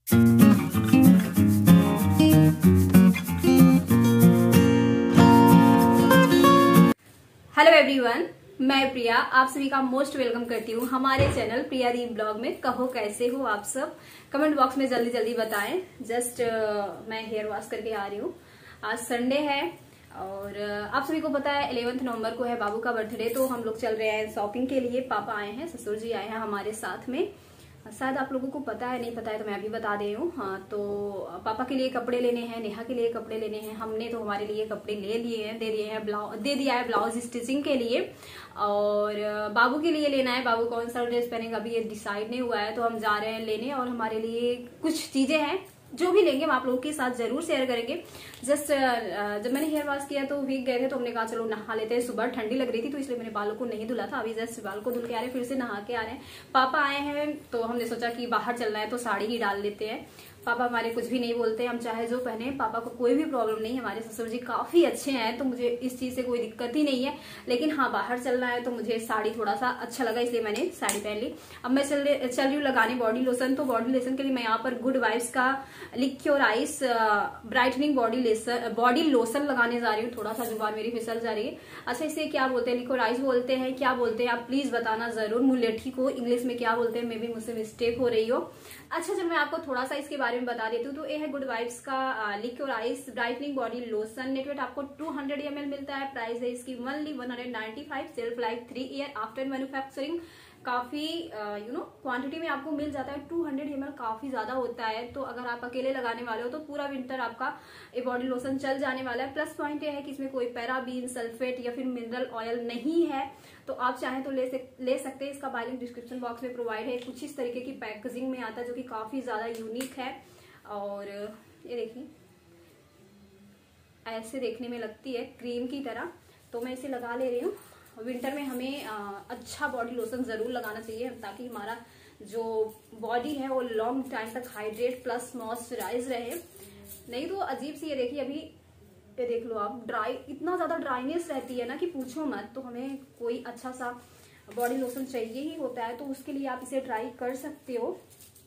Hello everyone, मैं प्रिया आप सभी का मोस्ट वेलकम करती हूँ हमारे चैनल प्रिया दी ब्लॉग में। कहो कैसे हो आप सब, कमेंट बॉक्स में जल्दी जल्दी बताएं। जस्ट मैं हेयर वॉश करके आ रही हूँ। आज संडे है और आप सभी को पता है 11 नवंबर को है बाबू का बर्थडे, तो हम लोग चल रहे हैं शॉपिंग के लिए। पापा आए हैं, ससुर जी आए हैं हमारे साथ में। शायद आप लोगों को पता है, नहीं पता है तो मैं अभी बता दे रही हूँ। हाँ, तो पापा के लिए कपड़े लेने हैं, नेहा के लिए कपड़े लेने हैं। हमने तो हमारे लिए कपड़े ले लिए हैं, दे दिया है ब्लाउज स्टिचिंग के लिए। और बाबू के लिए लेना है, बाबू कौन सा ड्रेस पहनेगा अभी ये डिसाइड नहीं हुआ है, तो हम जा रहे हैं लेने। और हमारे लिए कुछ चीजें हैं, जो भी लेंगे हम आप लोगों के साथ जरूर शेयर करेंगे। जस्ट जब मैंने हेयर वॉश किया तो वीक गए थे, तो हमने कहा चलो नहा लेते हैं। सुबह ठंडी लग रही थी तो इसलिए मैंने बालों को नहीं धुला था। अभी जस्ट बाल को धुल के आ रहे हैं, फिर से नहा के आ रहे हैं। पापा आए हैं तो हमने सोचा कि बाहर चलना है तो साड़ी ही डाल लेते हैं। पापा हमारे कुछ भी नहीं बोलते, हम चाहे जो पहने, पापा को कोई भी प्रॉब्लम नहीं है। हमारे ससुर जी काफी अच्छे हैं, तो मुझे इस चीज से कोई दिक्कत ही नहीं है। लेकिन हाँ, बाहर चलना है तो मुझे साड़ी थोड़ा सा अच्छा लगा, इसलिए मैंने साड़ी पहन ली। अब मैं चल रही हूँ लगाने बॉडी लोशन। तो बॉडी लोशन के लिए मैं यहाँ पर गुड वाइब्स का liquorice brightening body lotion लगाने जा रही हूँ। थोड़ा सा जुबान मेरी फिसल जा रही है। अच्छा, इसे क्या बोलते हैं? लिक्योर आइस बोलते हैं, क्या बोलते हैं आप प्लीज बताना जरूर। मुलेठी को इंग्लिश में क्या बोलते हैं, मे बी मुझसे मिस्टेक हो रही हो। अच्छा, जब मैं आपको थोड़ा सा इसके बारे में बता देती हूँ, तो ये है गुड वाइब्स का liquorice brightening body lotion. Net weight आपको 200 ml मिलता है। प्राइस है इसकी only 195। Self life 3 year after manufacturing. काफी क्वांटिटी में आपको मिल जाता है। 200 ml काफी ज्यादा होता है, तो अगर आप अकेले लगाने वाले हो तो पूरा विंटर आपका ये बॉडी लोशन चल जाने वाला है। प्लस पॉइंट ये है कि इसमें कोई पैराबीन, सल्फेट या फिर मिनरल ऑयल नहीं है, तो आप चाहें तो ले सकते हैं। इसका बाय लिंक डिस्क्रिप्शन बॉक्स में प्रोवाइड है। कुछ इस तरीके की पैकेजिंग में आता है, जो कि काफी ज्यादा यूनिक है। और ये देखिए, ऐसे देखने में लगती है क्रीम की तरह। तो मैं इसे लगा ले रही हूँ। विंटर में हमें अच्छा बॉडी लोशन जरूर लगाना चाहिए, ताकि हमारा जो बॉडी है वो लॉन्ग टाइम तक हाइड्रेट प्लस मॉइस्चराइज रहे। नहीं तो अजीब सी, ये देखिए अभी ये देख लो आप, इतना ज्यादा ड्राइनेस रहती है ना कि पूछो मत। तो हमें कोई अच्छा सा बॉडी लोशन चाहिए ही होता है, तो उसके लिए आप इसे ट्राई कर सकते हो।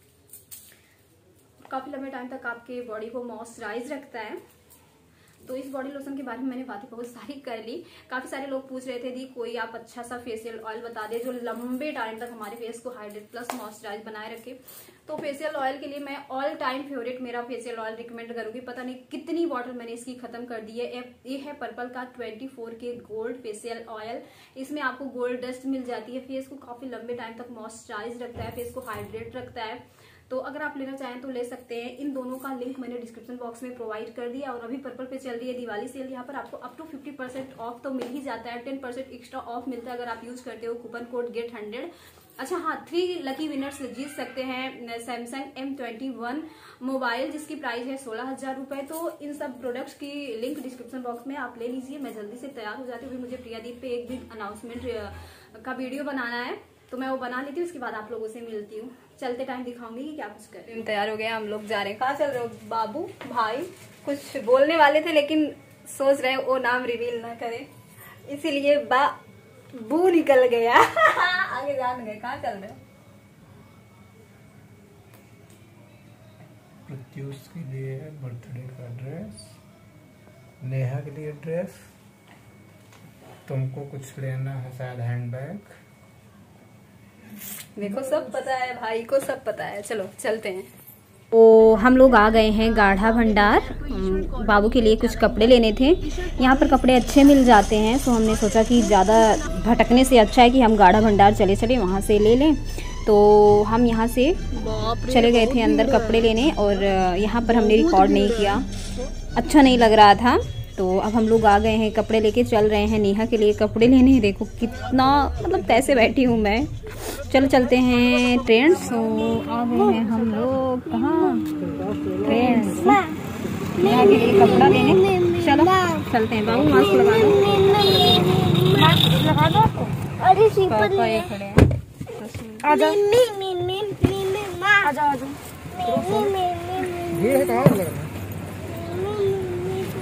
काफी लंबे टाइम तक आपके बॉडी को मॉइस्चराइज रखता है। तो इस बॉडी लोशन के बारे में मैंने बातें बहुत सारी कर ली। काफी सारे लोग पूछ रहे थे दी कोई आप अच्छा सा फेशियल ऑयल बता दे जो लंबे टाइम तक हमारे फेस को हाइड्रेट प्लस मॉइस्चराइज बनाए रखे। तो फेशियल ऑयल के लिए मैं ऑल टाइम फेवरेट मेरा फेशियल ऑयल रिकमेंड करूंगी। पता नहीं कितनी बॉटल मैंने इसकी खत्म कर दी है। ये है पर्पल का 24K गोल्ड फेशियल ऑयल। इसमें आपको गोल्ड डस्ट मिल जाती है। फेस को काफी लंबे टाइम तक मॉइस्चराइज रखता है, फेस को हाइड्रेट रखता है। तो अगर आप लेना चाहें तो ले सकते हैं। इन दोनों का लिंक मैंने डिस्क्रिप्शन बॉक्स में प्रोवाइड कर दिया। और अभी पर्पल पे चल रही है दिवाली सेल, यहाँ पर आपको अप टू 50% ऑफ तो मिल ही जाता है। 10% एक्स्ट्रा ऑफ मिलता है अगर आप यूज करते हो कूपन कोड GET100। अच्छा हाँ, 3 लकी विनर्स जीत सकते हैं सैमसंग M21 मोबाइल, जिसकी प्राइस है 16,000 रुपए। तो इन सब प्रोडक्ट्स की लिंक डिस्क्रिप्शन बॉक्स में आप ले लीजिए। मैं जल्दी से तैयार हो जाती हूँ। मुझे प्रियादीप पे एक बिग अनाउंसमेंट का वीडियो बनाना है, तो मैं वो बना लेती हूँ। उसके बाद आप लोगों से मिलती हूँ। चलते टाइम दिखाऊंगी कि क्या कुछ कर। तैयार हो गए, हम लोग जा रहे हैं। कहाँ चल रहे हो? बाबू भाई कुछ बोलने वाले थे, लेकिन सोच रहे वो नाम रिवील ना करे, इसीलिए बाबू निकल गया। आगे जान गए। कहाँ चल रहे हो? प्रत्युष के लिए बर्थडे का ड्रेस, नेहा के लिए ड्रेस, तुमको कुछ लेना है शायद हैंडबैग। देखो सब पता है, भाई को सब पता है। चलो चलते हैं। तो हम लोग आ गए हैं गाढ़ा भंडार। बाबू के लिए कुछ कपड़े लेने थे। यहाँ पर कपड़े अच्छे मिल जाते हैं, तो हमने सोचा कि ज़्यादा भटकने से अच्छा है कि हम गाढ़ा भंडार चले वहाँ से ले लें। तो हम यहाँ से चले गए थे अंदर कपड़े लेने, और यहाँ पर हमने रिकॉर्ड नहीं किया, अच्छा नहीं लग रहा था। तो अब हम लोग आ गए हैं, कपड़े लेके चल रहे हैं नेहा के लिए कपड़े लेने। देखो कितना मतलब कैसे बैठी हूँ मैं। चलो चलते हैं ट्रेंड्स। तो आ गए हैं हम लोग कहाँ? ट्रेंड्स। नेहा के लिए कपड़ा लेने चलो चलते हैं। बाबू मास्क लगा दो। पापा ये खड़े हैं। आ जाओ आ जाओ।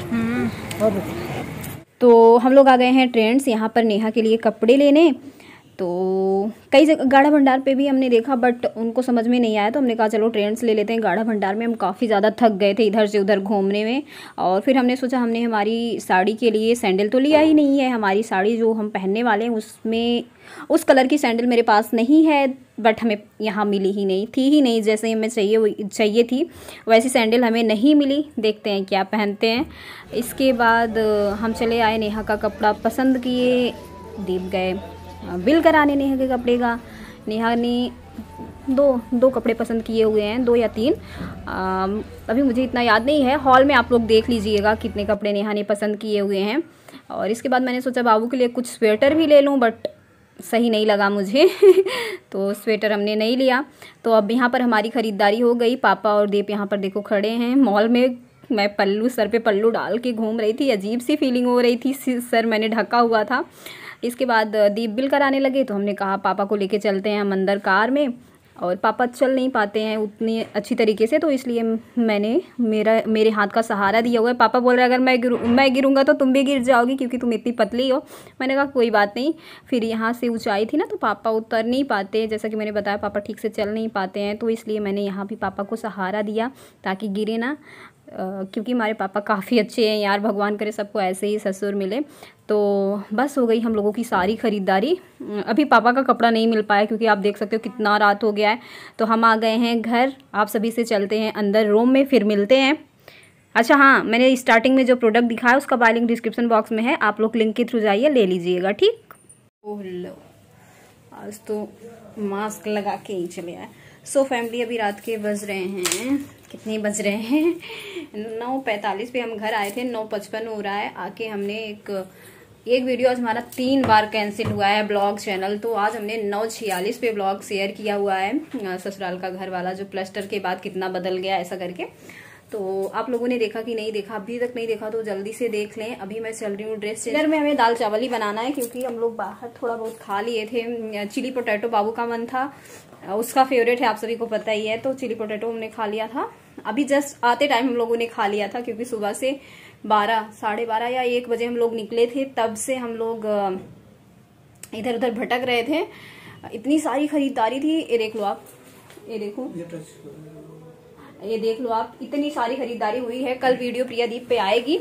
तो हम लोग आ गए हैं ट्रेंड्स यहाँ पर नेहा के लिए कपड़े लेने। तो कई जगह गाढ़ा भंडार पे भी हमने देखा, बट उनको समझ में नहीं आया, तो हमने कहा चलो ट्रेंड्स ले लेते हैं। गाढ़ा भंडार में हम काफ़ी ज़्यादा थक गए थे इधर से उधर घूमने में, और फिर हमने सोचा हमने हमारी साड़ी के लिए सैंडल तो लिया ही नहीं है। हमारी साड़ी जो हम पहनने वाले हैं उसमें उस कलर की सैंडल मेरे पास नहीं है, बट हमें यहाँ मिली ही नहीं थी, जैसे हमें चाहिए थी वैसी सैंडल हमें नहीं मिली। देखते हैं क्या पहनते हैं। इसके बाद हम चले आए, नेहा का कपड़ा पसंद किए, दीप गए बिल कराने नेहा के कपड़े का। नेहा ने दो कपड़े पसंद किए हुए हैं, 2 या 3, अभी मुझे इतना याद नहीं है। हॉल में आप लोग देख लीजिएगा कितने कपड़े नेहा ने पसंद किए हुए हैं। और इसके बाद मैंने सोचा बाबू के लिए कुछ स्वेटर भी ले लूँ, बट सही नहीं लगा मुझे तो स्वेटर हमने नहीं लिया। तो अब यहाँ पर हमारी ख़रीदारी हो गई। पापा और दीप यहाँ पर देखो खड़े हैं मॉल में। मैं सर पे पल्लू डाल के घूम रही थी, अजीब सी फीलिंग हो रही थी, सर मैंने ढका हुआ था। इसके बाद दीप बिल कराने लगे, तो हमने कहा पापा को लेके चलते हैं हम अंदर कार में, और पापा चल नहीं पाते हैं उतनी अच्छी तरीके से, तो इसलिए मैंने मेरे हाथ का सहारा दिया हुआ है। पापा बोल रहे हैं अगर मैं गिरूंगा तो तुम भी गिर जाओगी, क्योंकि तुम इतनी पतली हो। मैंने कहा कोई बात नहीं। फिर यहाँ से ऊंचाई थी ना, तो पापा उतर नहीं पाते, जैसा कि मैंने बताया पापा ठीक से चल नहीं पाते हैं, तो इसलिए मैंने यहाँ भी पापा को सहारा दिया ताकि गिरे ना, क्योंकि हमारे पापा काफ़ी अच्छे हैं यार, भगवान करे सबको ऐसे ही ससुर मिले। तो बस हो गई हम लोगों की सारी ख़रीदारी। अभी पापा का कपड़ा नहीं मिल पाया, क्योंकि आप देख सकते हो कितना रात हो गया है। तो हम आ गए हैं घर, आप सभी से चलते हैं अंदर रूम में, फिर मिलते हैं। अच्छा हाँ, मैंने स्टार्टिंग में जो प्रोडक्ट दिखाया उसका बाय लिंक डिस्क्रिप्शन बॉक्स में है, आप लोग लिंक के थ्रू जाइए, ले लीजिएगा, ठीक। ओह लो, आज तो मास्क लगा के ही चले आए। सो फैमिली, अभी रात के बज रहे हैं, कितने बज रहे हैं, 9:45 पे हम घर आए थे, 9:55 हो रहा है। आके हमने एक वीडियो, आज हमारा 3 बार कैंसिल हुआ है ब्लॉग चैनल, तो आज हमने 9:46 पे ब्लॉग शेयर किया हुआ है, ससुराल का घर वाला जो प्लास्टर के बाद कितना बदल गया ऐसा करके। तो आप लोगों ने देखा कि नहीं देखा, अभी तक नहीं देखा तो जल्दी से देख लें। अभी मैं चल रही हूँ ड्रेस चेंज। इधर में हमें दाल चावल ही बनाना है, क्योंकि हम लोग बाहर थोड़ा बहुत खा लिए थे। चिली पोटैटो बाबू का मन था, उसका फेवरेट है, आप सभी को पता ही है, तो चिली पोटैटो हमने खा लिया था। अभी जस्ट आते टाइम हम लोगों ने खा लिया था, क्योंकि सुबह से 12, 12:30 या 1 बजे हम लोग निकले थे, तब से हम लोग इधर उधर भटक रहे थे। इतनी सारी खरीदारी थी, ये देख लो आप, ये देखो, ये देख लो आप, इतनी सारी खरीदारी हुई है। कल वीडियो प्रियादीप पे आएगी,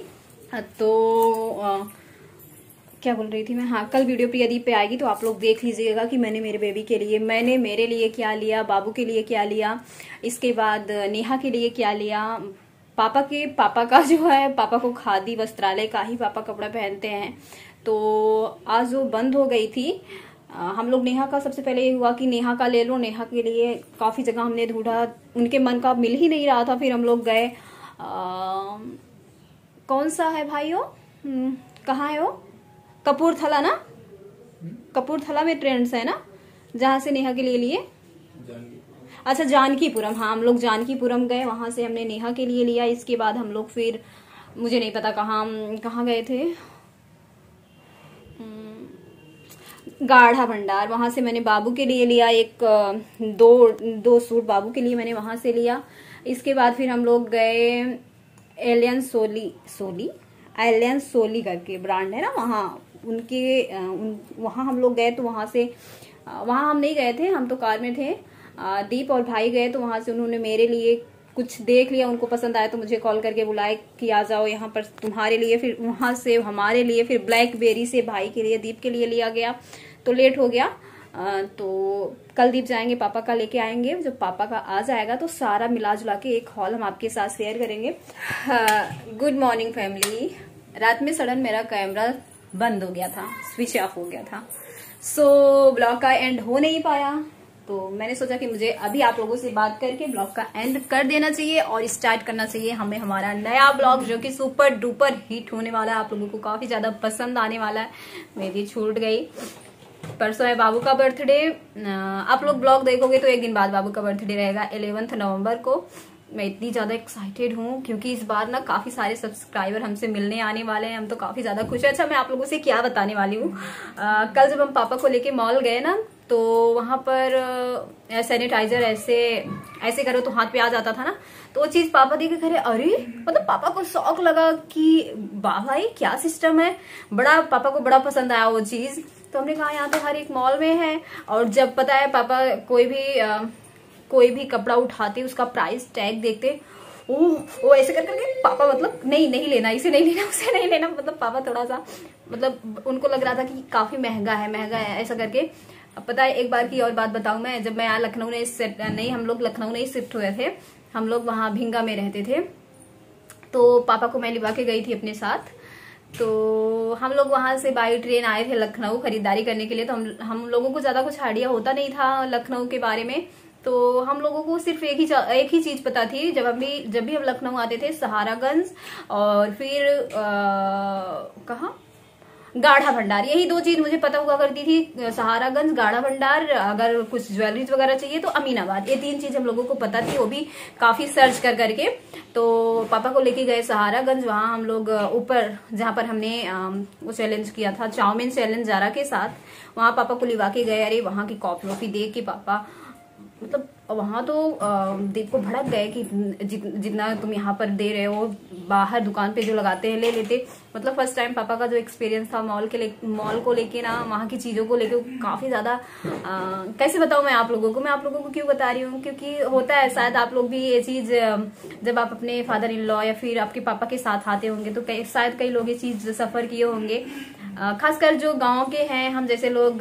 तो क्या बोल रही थी मैं, हाँ, कल वीडियो प्रियादीप पे आएगी, तो आप लोग देख लीजिएगा कि मैंने मेरे बेबी के लिए, मैंने मेरे लिए क्या लिया, बाबू के लिए क्या लिया, इसके बाद नेहा के लिए क्या लिया। पापा का जो है, पापा को खादी वस्त्रालय का ही पापा कपड़ा पहनते हैं, तो आज वो बंद हो गई थी। हम लोग नेहा का, सबसे पहले ये हुआ कि नेहा का ले लो, नेहा के लिए काफ़ी जगह हमने ढूंढा, उनके मन का मिल ही नहीं रहा था। फिर हम लोग गए, कौन सा है भाइयों, कहाँ है वो, कपूरथला ना, कपूरथला में ट्रेंड्स है ना, जहाँ से नेहा के लिए अच्छा जानकीपुरम, हाँ, हम लोग जानकीपुरम गए, वहां से हमने नेहा के लिए लिया। इसके बाद हम लोग फिर, मुझे नहीं पता कहाँ गए थे, गाढ़ा भंडार, वहां से मैंने बाबू के लिए लिया, दो सूट बाबू के लिए मैंने वहां से लिया। इसके बाद फिर हम लोग गए एलियन सोली करके ब्रांड है ना, वहाँ हम लोग गए, तो वहाँ हम नहीं गए थे, हम तो कार में थे, दीप और भाई गए, तो वहां से उन्होंने मेरे लिए कुछ देख लिया, उनको पसंद आया, तो मुझे कॉल करके बुलाए कि आ जाओ यहाँ पर तुम्हारे लिए। फिर वहां से हमारे लिए, फिर ब्लैकबेरी से भाई के लिए, दीप के लिए लिया गया, तो लेट हो गया। तो कल दीप जाएंगे, पापा का लेके आएंगे, जब पापा का आ जाएगा तो सारा मिला जुला के एक हॉल हम आपके साथ शेयर करेंगे। Good morning family. रात में सडन मेरा कैमरा बंद हो गया था, स्विच ऑफ हो गया था, सो ब्लॉग का एंड हो नहीं पाया, तो मैंने सोचा कि मुझे अभी आप लोगों से बात करके ब्लॉग का एंड कर देना चाहिए और स्टार्ट करना चाहिए हमें हमारा नया ब्लॉग, जो कि सुपर डुपर हिट होने वाला है, आप लोगों को काफी ज्यादा पसंद आने वाला है। मेरी छूट गई, परसों है बाबू का बर्थडे, आप लोग ब्लॉग देखोगे तो एक दिन बाद बाबू का बर्थडे रहेगा, 11 नवंबर को। मैं इतनी ज्यादा एक्साइटेड हूँ, क्योंकि इस बार ना काफी सारे सब्सक्राइबर हमसे मिलने आने वाले हैं, हम तो काफी ज्यादा खुश है। अच्छा, मैं आप लोगों से क्या बताने वाली हूँ, कल जब हम पापा को लेके मॉल गए ना, तो वहां पर सैनिटाइजर ऐसे करो तो हाथ पे आ जाता था ना, तो वो चीज पापा देखे करे, अरे मतलब पापा को शौक लगा कि वाह भाई क्या सिस्टम है, पापा को बड़ा पसंद आया वो चीज। तो हमने कहा यहाँ तो हर एक मॉल में है। और जब पता है पापा कोई भी कपड़ा उठाते उसका प्राइस टैग देखते, वो ऐसे करके पापा मतलब नहीं लेना, इसे नहीं लेना, उसे नहीं लेना, मतलब पापा थोड़ा सा मतलब उनको लग रहा था कि काफी महंगा है ऐसा करके। अब पता है एक बार की और बात बताऊं मैं, जब मैं यहाँ लखनऊ नहीं हम लोग लखनऊ नहीं शिफ्ट हुए थे, हम लोग वहाँ भिंगा में रहते थे। तो पापा को मैं लिवा के गई थी अपने साथ। तो हम लोग वहां से बाई ट्रेन आए थे लखनऊ खरीदारी करने के लिए। तो हम लोगों को ज्यादा कुछ आइडिया होता नहीं था लखनऊ के बारे में। तो हम लोगों को सिर्फ एक ही चीज पता थी, जब भी हम लखनऊ आते थे, सहारागंज और फिर कहाँ गाढ़ा भंडार, यही 2 चीज मुझे पता हुआ करती थी। सहारागंज, गाढ़ा भंडार, अगर कुछ ज्वेलरीज वगैरह चाहिए तो अमीनाबाद, ये 3 चीज हम लोगों को पता थी, वो भी काफी सर्च कर करके। तो पापा को लेके गए सहारागंज, वहां हम लोग ऊपर जहां पर हमने वो चैलेंज किया था, चाउमीन चैलेंज जारा के साथ, वहां पापा को लिवा के गए। अरे वहां की कॉफी वॉफी देख के पापा मतलब वहां तो देख को भड़क गए कि जितना तुम यहाँ पर दे रहे हो, बाहर दुकान पे जो लगाते हैं ले लेते। मतलब फर्स्ट टाइम पापा का जो एक्सपीरियंस था मॉल को लेके ना, वहाँ की चीजों को लेके काफी ज्यादा कैसे बताऊं मैं आप लोगों को क्यों बता रही हूँ, क्योंकि होता है शायद आप लोग भी ये चीज जब आप अपने फादर इन लॉ या फिर आपके पापा के साथ आते होंगे तो शायद कई लोग ये चीज सफर किए होंगे। खासकर जो गाँव के हैं हम जैसे लोग,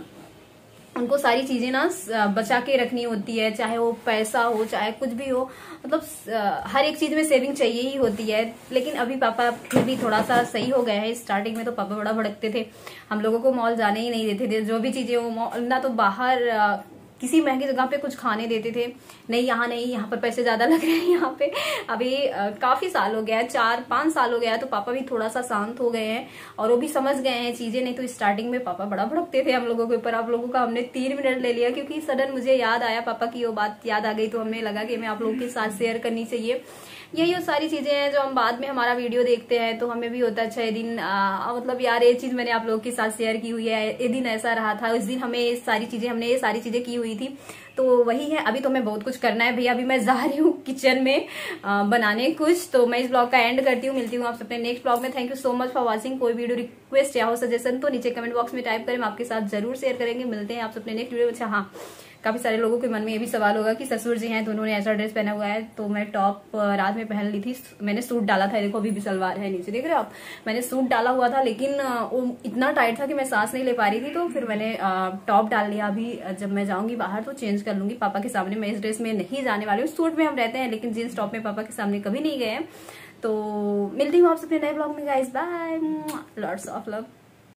उनको सारी चीजें ना बचा के रखनी होती है, चाहे वो पैसा हो चाहे कुछ भी हो, मतलब हर एक चीज में सेविंग चाहिए ही होती है। लेकिन अभी पापा फिर भी थोड़ा सा सही हो गए हैं। स्टार्टिंग में तो पापा बड़ा भड़कते थे, हम लोगों को मॉल जाने ही नहीं देते थे। जो भी चीजें वो ना तो बाहर किसी महंगी जगह पे कुछ खाने देते थे, नहीं यहाँ पर पैसे ज्यादा लग रहे हैं यहाँ पे। अभी काफी साल हो गया है, 4-5 साल हो गया है, तो पापा भी थोड़ा सा शांत हो गए हैं और वो भी समझ गए हैं चीजें। नहीं तो स्टार्टिंग में पापा बड़ा भड़कते थे हम लोगों के ऊपर। आप लोगों का हमने 3 मिनट ले लिया क्योंकि सडन मुझे याद आया, पापा की वो बात याद आ गई, तो हमें लगा कि मैं आप लोगों के साथ शेयर करनी चाहिए। यही वो सारी चीजें हैं जो हम बाद में हमारा वीडियो देखते हैं तो हमें भी होता है अच्छा ये दिन मतलब यार ये चीज मैंने आप लोगों के साथ शेयर की हुई है, ये दिन ऐसा रहा था, उस दिन हमने ये सारी चीजें की हुई थी। तो वही है। अभी तो मैं बहुत कुछ करना है भैया, अभी मैं जा रही हूँ किचन में बनाने कुछ। तो मैं इस ब्लॉग का एंड करती हूँ, मिलती हूँ आपसे अपने नेक्स्ट ब्लॉग में। Thank you so much for watching. कोई वीडियो रिक्वेस्ट या हो सजेशन तो नीचे कमेंट बॉक्स में टाइप करें, हम आपके साथ जरूर शेयर करेंगे। मिलते हैं आपसे अपने नेक्स्ट वीडियो में। अच्छा हाँ, काफी सारे लोगों के मन में ये भी सवाल होगा कि ससुर जी हैं तो उन्होंने ऐसा ड्रेस पहना हुआ है, तो मैं टॉप रात में पहन ली थी, मैंने सूट डाला था, देखो अभी भी सलवार है नीचे, देख रहे हो आप, मैंने सूट डाला हुआ था लेकिन वो इतना टाइट था कि मैं सांस नहीं ले पा रही थी, तो फिर मैंने टॉप डाल लिया। अभी जब मैं जाऊंगी बाहर तो चेंज कर लूंगी पापा के सामने। मैं इस ड्रेस में नहीं जाने वाली हूँ, सूट में हम रहते हैं लेकिन जींस टॉप में पापा के सामने कभी नहीं गए। तो मिलती हूँ आपसे अपने नए ब्लॉग में guys, bye, lots of love.